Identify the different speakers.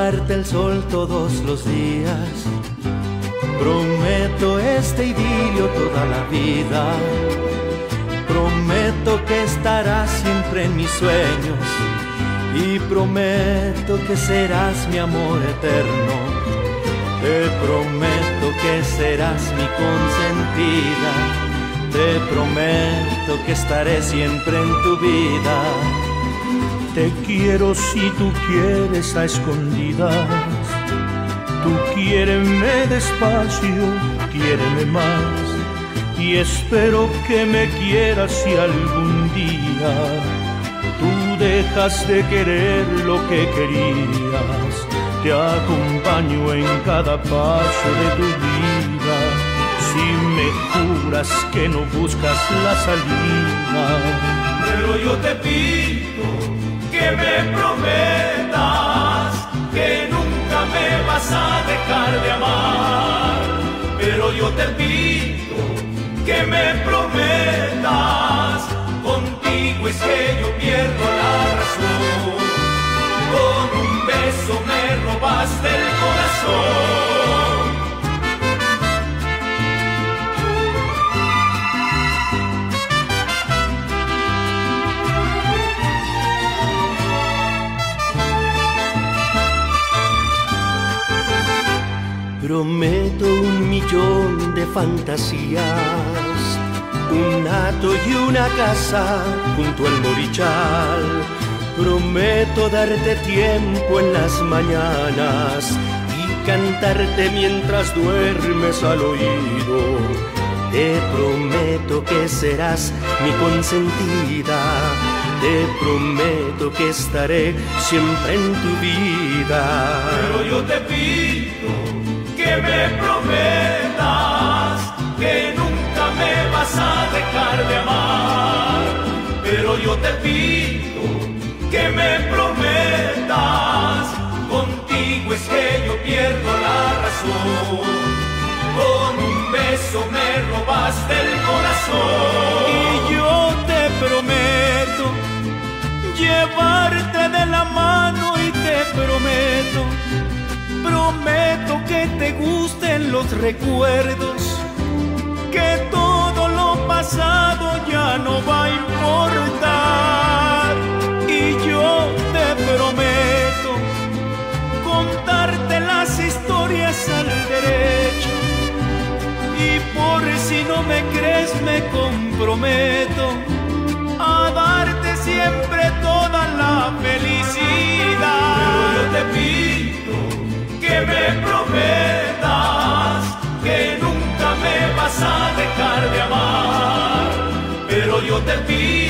Speaker 1: darte el sol todos los días. Prometo este idilio toda la vida. Prometo que estarás siempre en mis sueños. Y prometo que serás mi amor eterno. Te prometo que serás mi consentida. Te prometo que estaré siempre en tu vida.
Speaker 2: Te quiero si tú quieres a escondidas. Tú quiéreme despacio, quiéreme más. Y espero que me quieras si algún día tú dejas de querer lo que querías. Te acompaño en cada paso de tu vida. Si me juras que no buscas la salida.
Speaker 3: Pero yo te pido que me prometas que nunca me vas a dejar de amar. Pero yo te pido que me prometas, contigo es que yo pierdo la razón. Con un beso me robaste el corazón.
Speaker 1: Prometo 1.000.000 de fantasías, un hato y una casa junto al Morichal. Prometo darte tiempo en las mañanas y cantarte mientras duermes al oído. Te prometo que serás mi consentida. Te prometo que estaré siempre en tu vida.
Speaker 3: Pero yo te pido que me prometas que nunca me vas a dejar de amar. Pero yo te pido que me prometas, contigo es que yo pierdo la razón. Con un beso me robaste el corazón.
Speaker 2: Y yo te prometo llevarte de la mano y te prometo que te gusten los recuerdos, que todo lo pasado ya no va a importar. Y yo te prometo contarte las historias al derecho. Y por si no me crees me comprometo a darte siempre toda la felicidad.
Speaker 3: Pero yo te pido que me prometas que nunca me vas a dejar de amar. Pero yo te pido